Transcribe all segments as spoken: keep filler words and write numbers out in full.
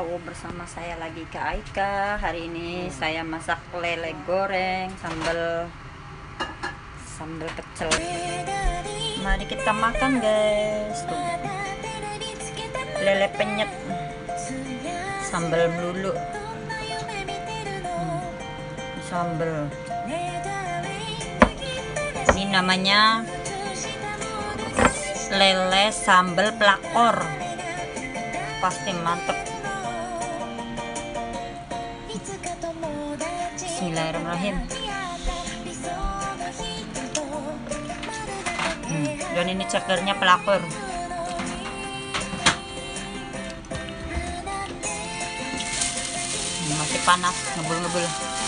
Wow, bersama saya lagi Kak Aika. Hari ini hmm. saya masak lele goreng sambal sambal pecel. Mari kita makan, guys. Tuh. Lele penyet sambal melulu. Hmm. Sambal. Ini namanya lele sambal pelakor. Pasti mantep. Bismillahirrahmanirrahim. Hmm. Dan ini cekernya pelakor. Hmm, masih panas, ngebul-ngebul.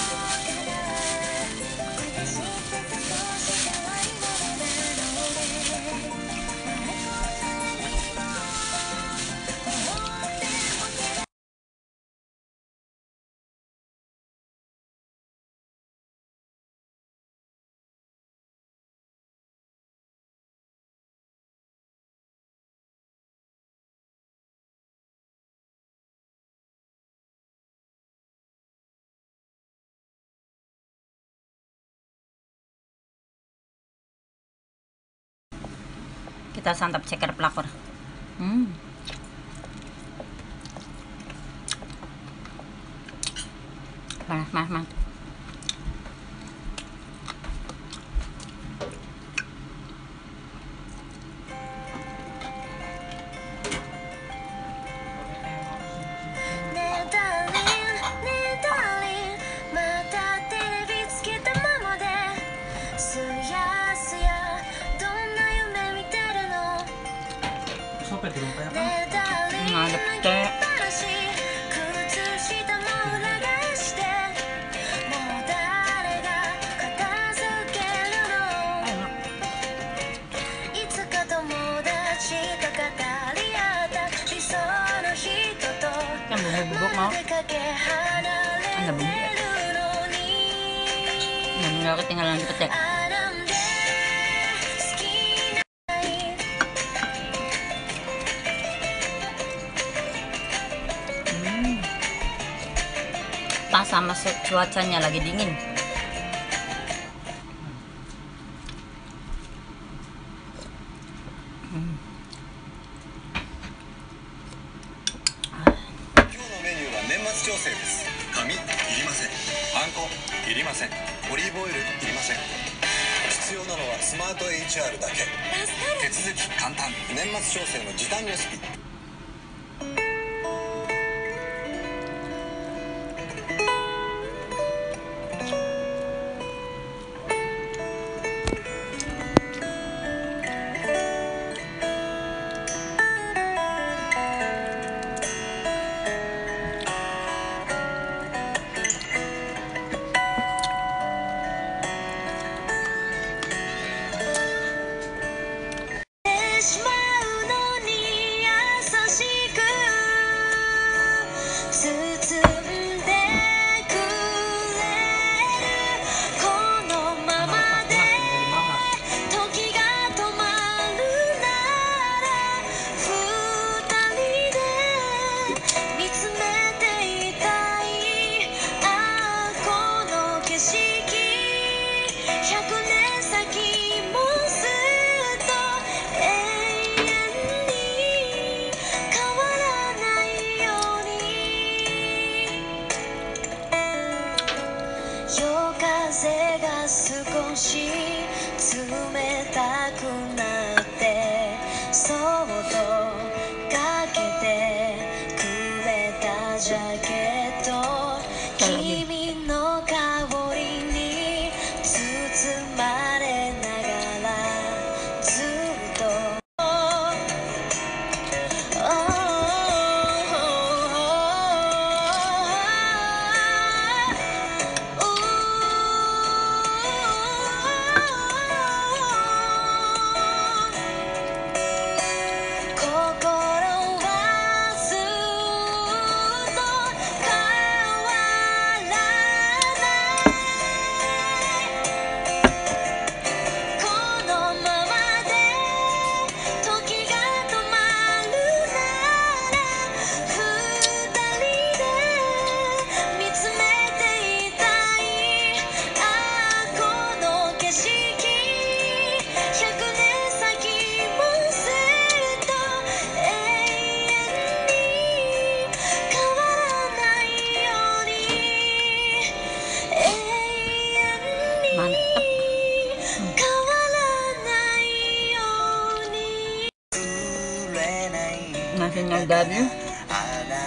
Kita santap ceker pelakor. Hmm. Panas, panas, panas. Ngadep teh. Kan bubuk-bubuk mau. Ada bumbu. Nah, nggak ketinggalan di petek. Pas sama cuacanya lagi dingin. Hmm.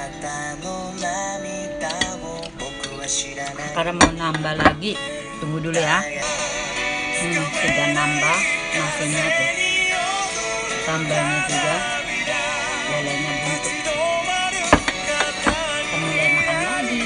Sekarang mau nambah lagi, tunggu dulu ya. Hmm, sudah nambah nasinya tuh, sambalnya juga, lelenya buntuk. Kita mulai makan lagi.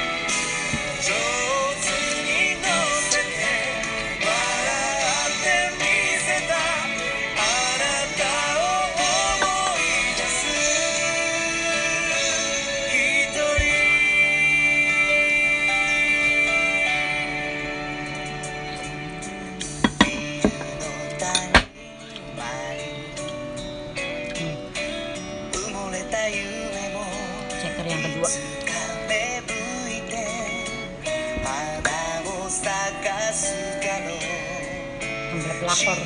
Ceker yang kedua. Sampai pelakor.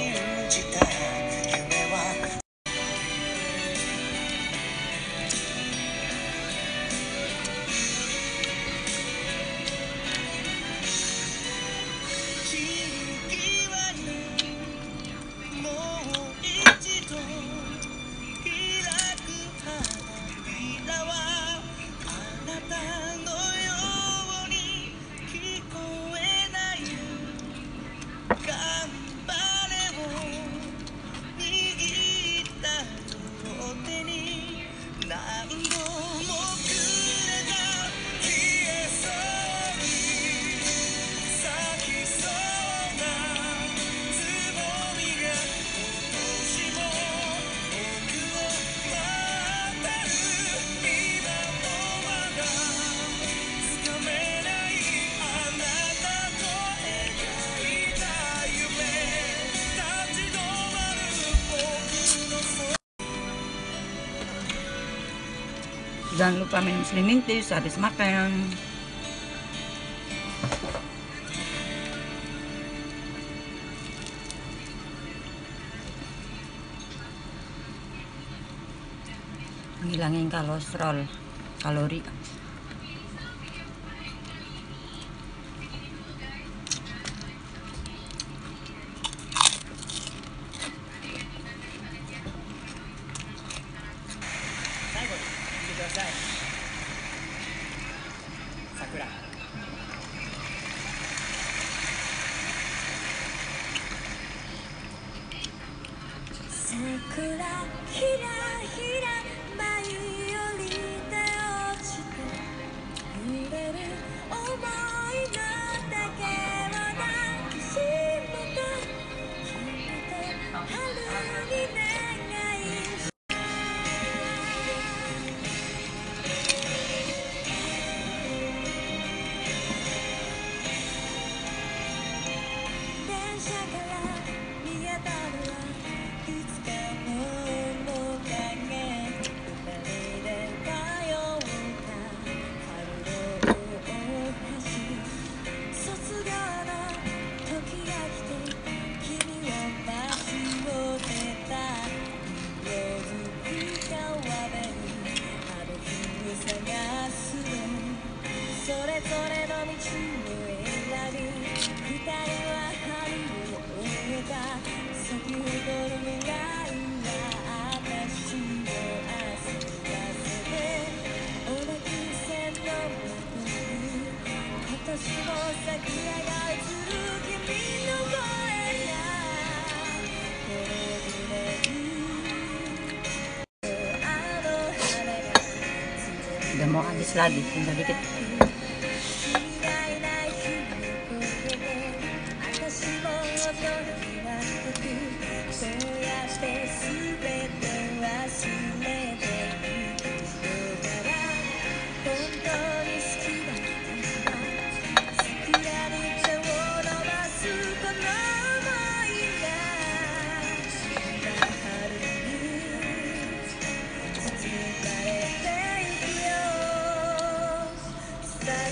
Jangan lupa minum slimming tea habis makan. Ngilangin kolesterol, kalori. Sakura. Sakura, hira hira, mayuより手落ちて揺れる想いの丈を抱きしめて決めて春に願い電車から見当たるはいつかの面影二人で通った春の大橋卒業の時が来て君を待ちを出た色づく川辺にあの日を探すのそれぞれの道を選び二人は春を終えた先ほどの願いは私を焦らせて小田急線の窓に今年も桜が映る君の声がこれあの羽が Udah mau habis lagi, tinggal dikit. Stop.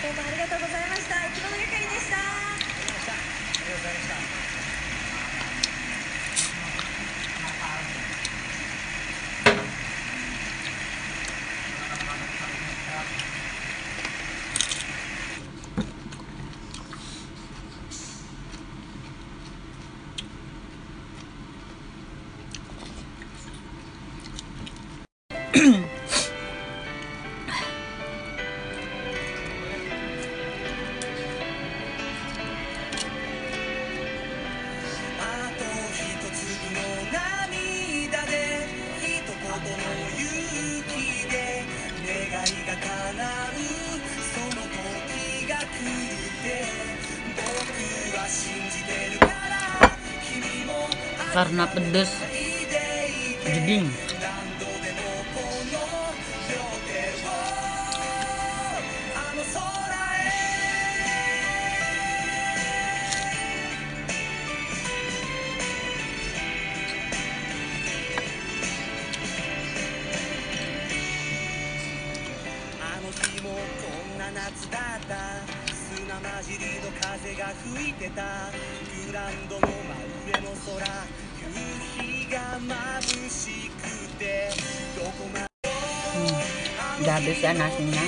どうもありがとうございました。いきものがかりでした。あと一粒の涙で一言の勇気で願いが叶うその時が来るって僕は信じてるから君も karena pedes jeding. 何度でもこの両手をあの空へあの日もこんな夏だった砂混じりの風が吹いてたグラウンドの真上の空夕日が眩しくてどこまで Hmm, udah habis ya nasinya.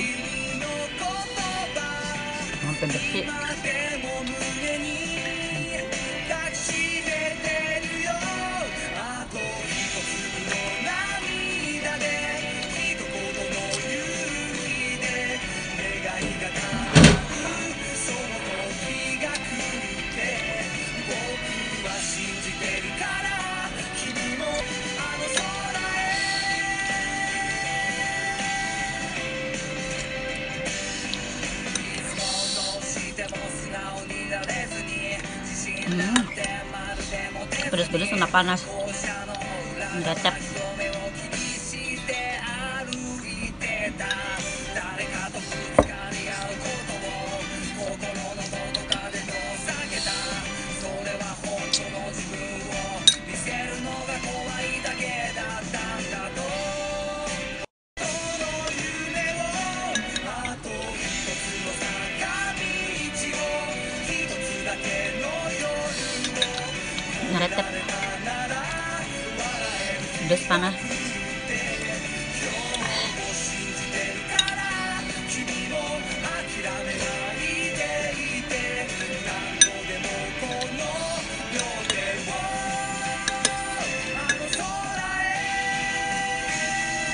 Yang pedes sih. でも胸に抱きしめてるよあと一粒の涙で一言の勇気で願いが叶うその時が来るって僕は信じてるから君もあの空へいつもどうしても素直になれずに自信なんてまるで持てず Pedes-pedes sama panas. 校舎の裏の Recep. 目を気にして歩いてた誰かとぶつかり合うことを心のどこかで遠ざけたそれは本当の自分を見せるのが怖いだけだったんだとその夢をあと一つの坂道を一つだけの夜を Ngerecep. なら Pedes panas. 信じてるから君も諦めないでいて何度でもこの両手をあの空へ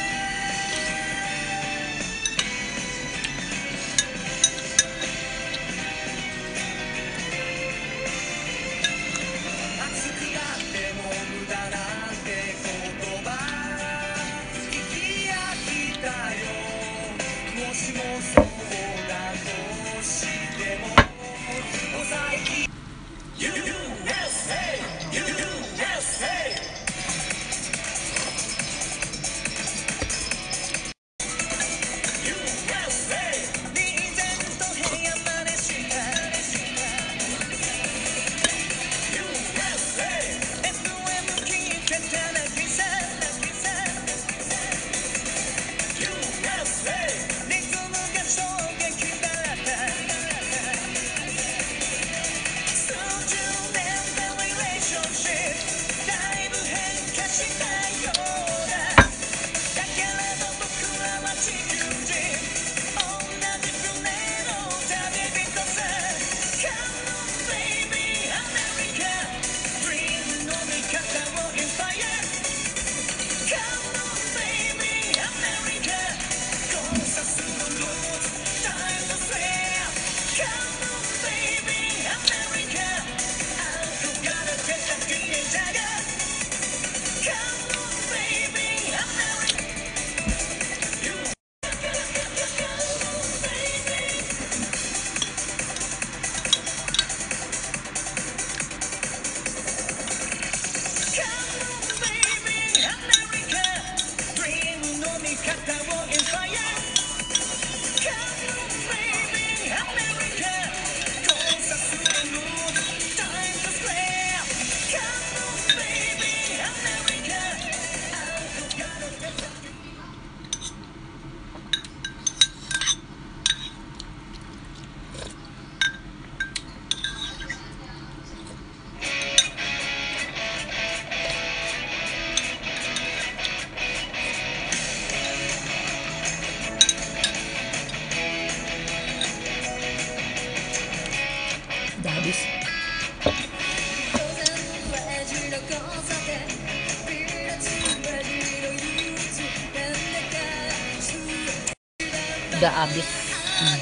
熱くなっても無駄なんて言葉聞き飽きたよもしもそうだとしても抑えき ユーエスエー ユーエスエー ユーエスエー リーゼント部屋までした ユーエスエー エフエム 聞いてただけさ ユーエスエー リズムが habis. Udah habis. Hmm.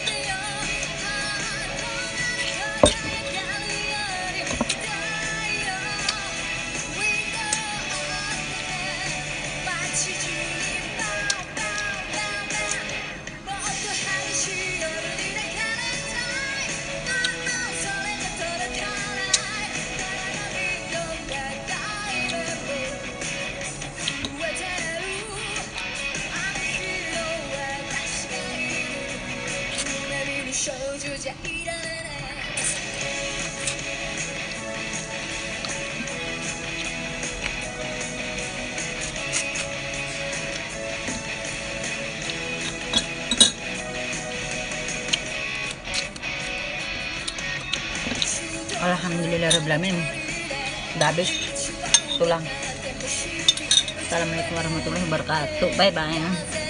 Alhamdulillahirrahmanirrahim. Udah habis tulang. Assalamualaikum warahmatullahi wabarakatuh. Bye bye.